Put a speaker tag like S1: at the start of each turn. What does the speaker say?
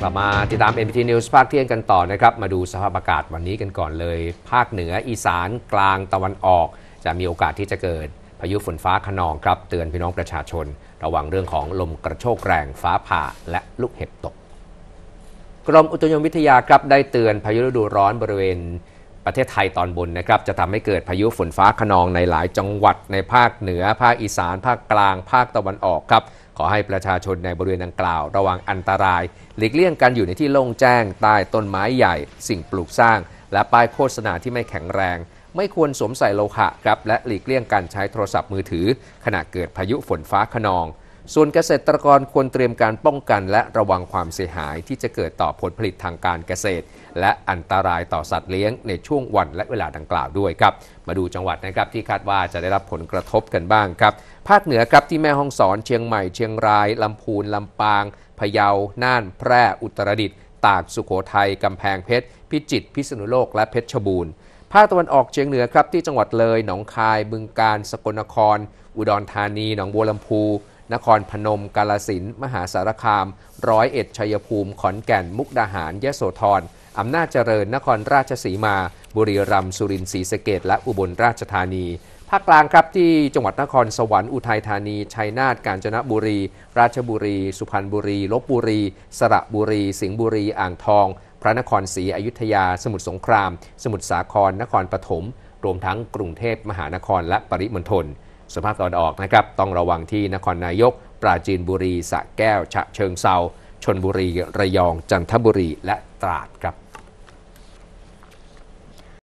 S1: ลับมาติดตาม NPT News ภาคเที่ยงกันต่อนะครับมาดูสภาพอากาศวันนี้กันก่อนเลยภาคเหนืออีสานกลางตะวันออกจะมีโอกาสที่จะเกิดพายุฝนฟ้าคะนองครับเตือนพี่น้องประชาชนระวังเรื่องของลมกระโชกแรงฟ้าผ่าและลูกเห็บตกกรมอุตุนิยมวิทยาครับได้เตือนพายุฤดูร้อนบริเวณประเทศไทยตอนบนนะครับจะทำให้เกิดพายุฝนฟ้าคะนองในหลายจังหวัดในภาคเหนือภาคอีสานภาคกลางภาคตะวันออกครับขอให้ประชาชนในบริเวณดังกล่าวระวังอันตรายหลีกเลี่ยงการอยู่ในที่โล่งแจ้งใต้ต้นไม้ใหญ่สิ่งปลูกสร้างและป้ายโฆษณาที่ไม่แข็งแรงไม่ควรสวมใส่โลหะครับและหลีกเลี่ยงการใช้โทรศัพท์มือถือขณะเกิดพายุฝนฟ้าคะนองส่วนเกษตรกรควรเตรียมการป้องกันและระวังความเสียหายที่จะเกิดต่อผลผลิตทางการเกษตรและอันตรายต่อสัตว์เลี้ยงในช่วงวันและเวลาดังกล่าวด้วยครับมาดูจังหวัดนะครับที่คาดว่าจะได้รับผลกระทบกันบ้างครับภาคเหนือครับที่แม่ฮ่องสอนเชียงใหม่เชียงรายลำพูนลำปางพะเยาน่านแพร่อุตรดิตถ์ตากสุโขทัยกำแพงเพชรพิจิตรพิษณุโลกและเพชรบูรณ์ภาคตะวันออกเฉียงเหนือครับที่จังหวัดเลยหนองคายบึงกาฬสกลนครอุดรธานีหนองบัวลำพูนครพนมกาฬสินธุ์มหาสารคามร้อยเอ็ดชัยภูมิขอนแก่นมุกดาหารยโสธรอำนาจเจริญนครราชสีมาบุรีรัมย์สุรินทร์ศรีสะเกษและอุบลราชธานีภาคกลางครับที่จังหวัดนครสวรรค์อุทัยธานีชัยนาทกาญจนบุรีราชบุรีสุพรรณบุรีลพบุรีสระบุรีสิงห์บุรีอ่างทองพระนครศรีอยุธยาสมุทรสงครามสมุทรสาครนครปฐมรวมทั้งกรุงเทพมหานครและปริมณฑลส่วนภาคตะวันออกนะครับต้องระวังที่นครนายกปราจีนบุรีสระแก้วฉะเชิงเทราชลบุรีระยองจันทบุรีและตราดครับ